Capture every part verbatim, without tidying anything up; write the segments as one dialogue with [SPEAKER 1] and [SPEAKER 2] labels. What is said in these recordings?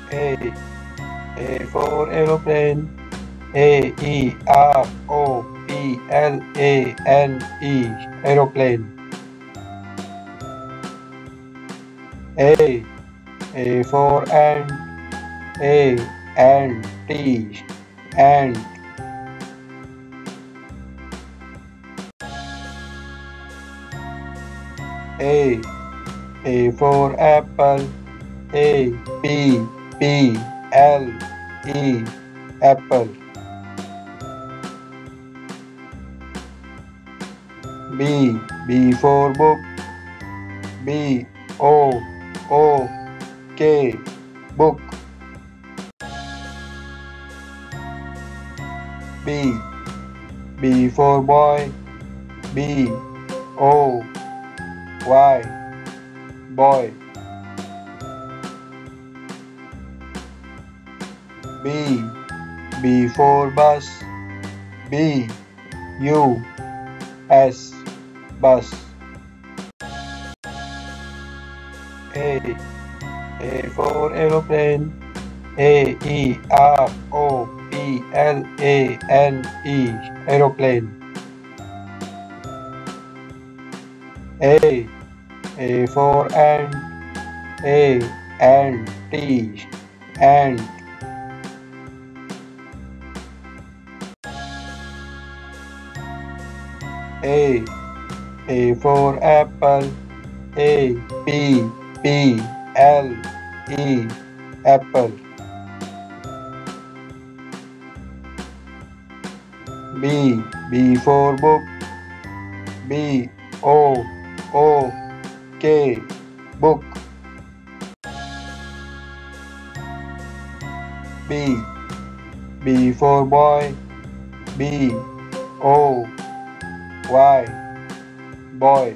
[SPEAKER 1] A. A for aeroplane. A E R O P L A N E, aeroplane. A. A for ant. A N T, ant. A. A for apple. A P P L E, apple. B. B for book. B O O K, book. B. B for boy. B O Y, boy. B. B for bus. B U S, bus. A. A for aeroplane. A E R O P L A N E, aeroplane. A. A for ant. A N T, ant. A. A for apple. A P P L E, apple. B. B for book. B O O K, book. B. B for boy. B O Y, boy.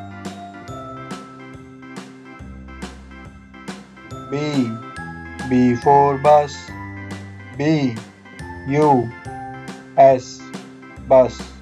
[SPEAKER 1] B. B for bus. B U S, bus.